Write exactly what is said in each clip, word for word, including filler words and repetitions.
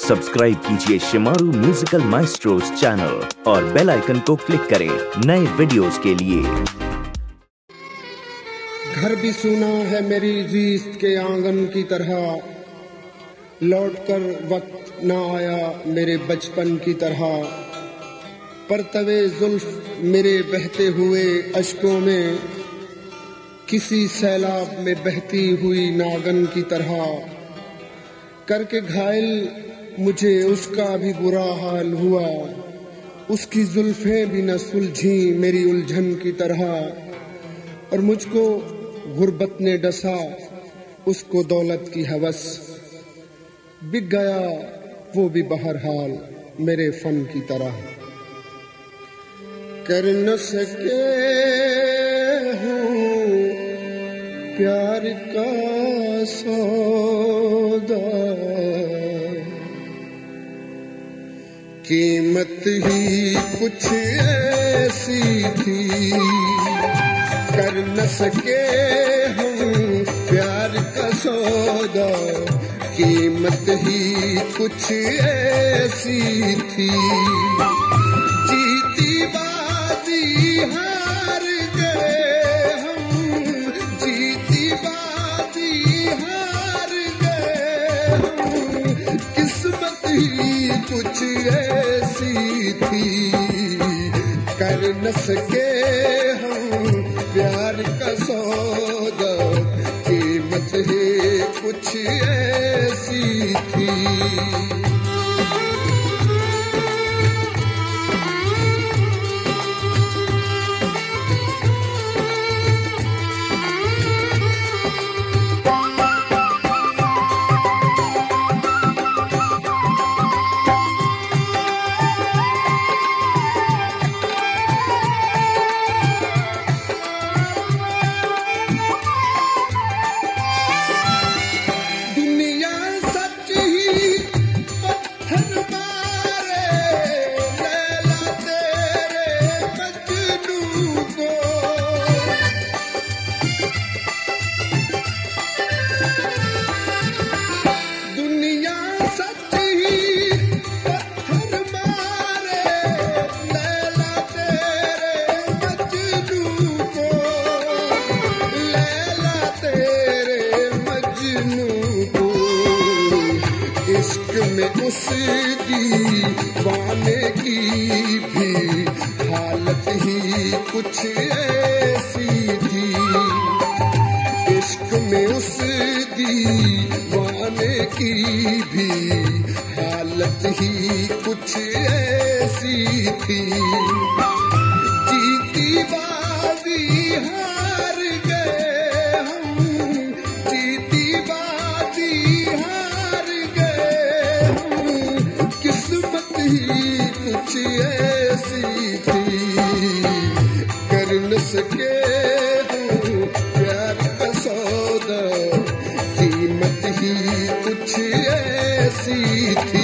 Subscribe कीजिए Shemaroo musical maestros channel और bell icon को क्लिक करें नए वीडियोस के लिए। घर भी सुना है मेरी रीत के आंगन की तरह, लौट कर वक्त न आया मेरे बचपन की तरह। परतवे जुल्फ मेरे बहते हुए अश्कों में, किसी सैलाब में बहती हुई नागन की तरह। करके घायल मुझे उसका भी बुरा हाल हुआ, उसकी जुल्फें भी न सुलझी मेरी उलझन की तरह। और मुझको गुर्बत ने डसा, उसको दौलत की हवस, बिक गया वो भी बहरहाल मेरे फन की तरह। कर न सके हूँ प्यार का सौदा, कीमत ही कुछ ऐसी थी। कर न सके हम प्यार का सौदा, कीमत ही कुछ ऐसी थी। जीती बाजी हार गए हम, जीती बाजी हार गए हम। किस्मत ही कुछ ऐसी थी, कर न सके हम प्यार का सौदा, कीमत है कुछ ऐसी थी। में उस दीवाने की भी हालत ही कुछ ऐसी थी। इश्क में उस दीवाने की भी हालत ही कुछ ऐसी थी। जीती बाजी हार गए हम, जीती बाजी हार गए हम। किस्मत ही कुछ ऐसी थी, कर न सके हम प्यार का सौदा, कीमत ही कुछ ऐसी थी।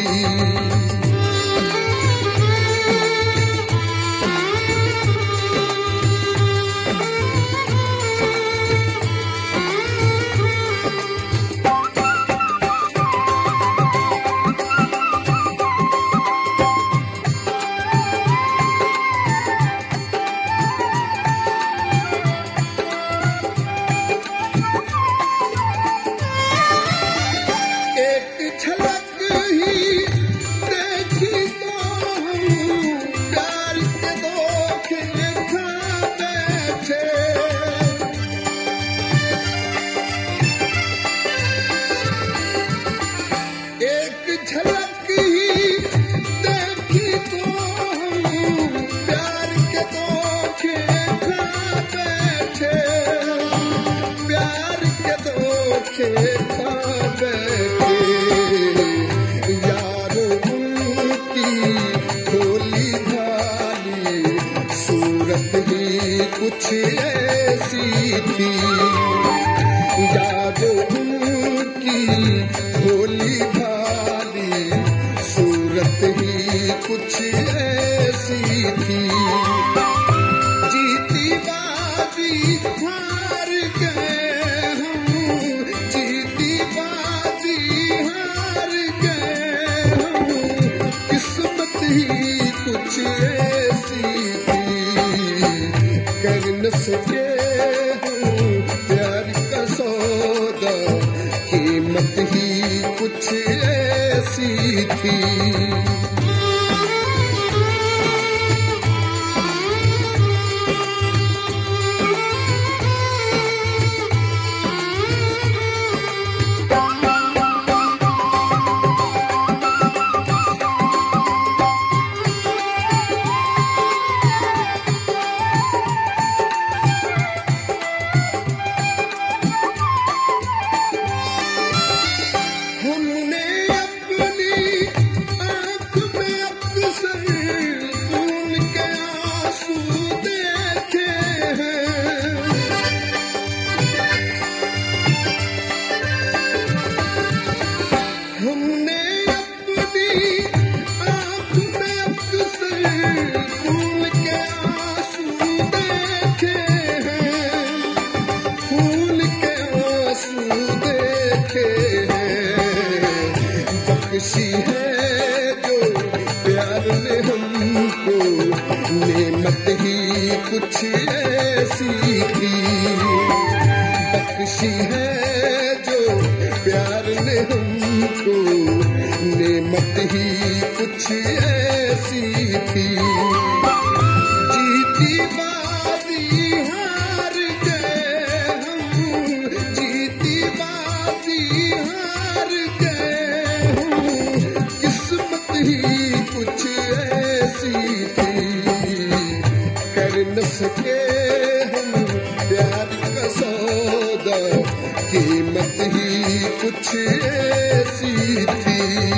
यार उनकी भोली भाली सूरत ही कुछ ऐसी थी। यार उनकी भोली भाली सूरत ही कुछ ऐसी थी। जीती बाजी हार गए हम, जीती बाजी हार गए हम। कुछ ऐसी थी, कर न सके हूँ प्यार का सौदा, कीमत ही कुछ ऐसी थी। बख्शी है जो प्यार ने हमको, नेमत ही कुछ ऐसी थी। बख्शी है जो प्यार ने हमको, नेमत ही कुछ ऐसी थी। जीती बाजी हार गए हम, जीती बाजी हार गए हम, किस्मत ही कुछ ऐसी थी, कर न सके हम प्यार का सौदा, कीमत ही कुछ ऐसी थी।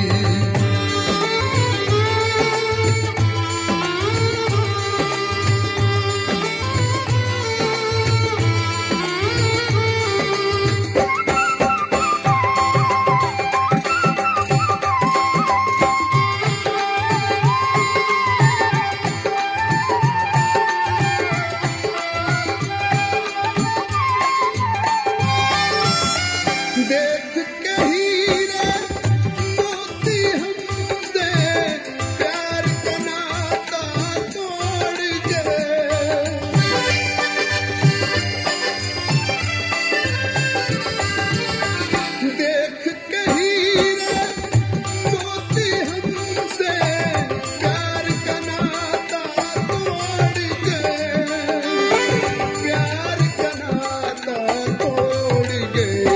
देख के हीरे मोती हमसे प्यार का नाता तोड़ गए। देख के हीरे मोती हमसे प्यार का नाता तोड़ गए, प्यार का नाता तोड़ गए।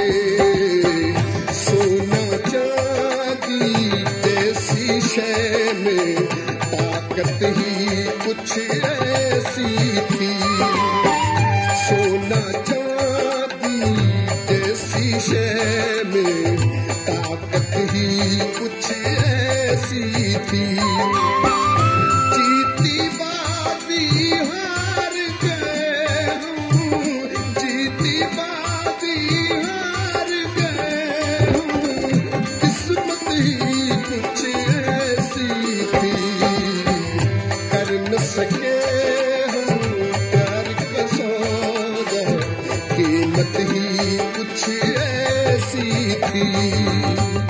शय में ताकत ही कुछ ऐसी थी, सोना चांदी जैसी शय में ताकत ही कुछ ऐसी थी। जीती बाजी हार गए हम, जीती बाजी हार गए हम, किस्मत ही कुछ कर न सके हम प्यार का सौदा, कीमत ही कुछ ऐसी थी।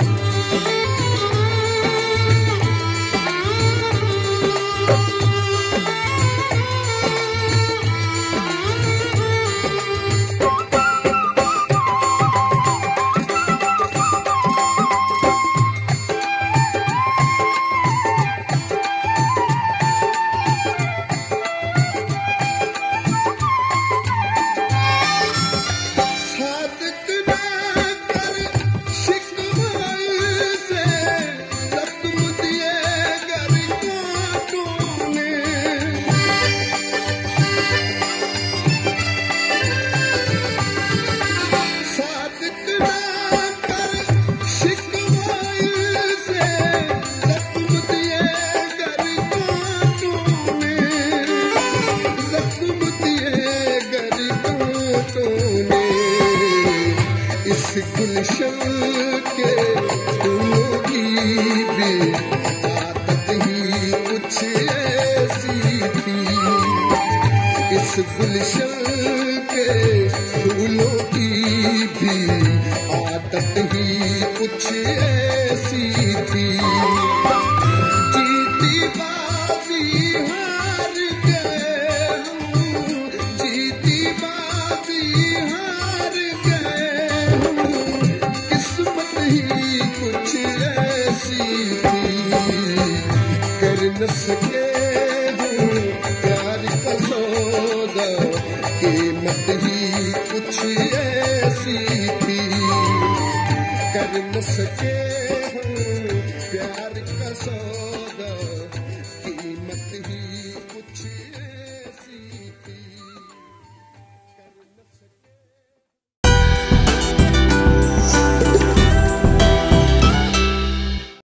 गुलशन के फूलों की भी आदत ही कुछ ऐसी थी, इस गुलशन के फूलों की भी आदत ही कुछ ऐसी थी। जीती बाजी सके हूँ प्यार का सौदा, कीमत ही कुछ ऐसी थी कर न सके।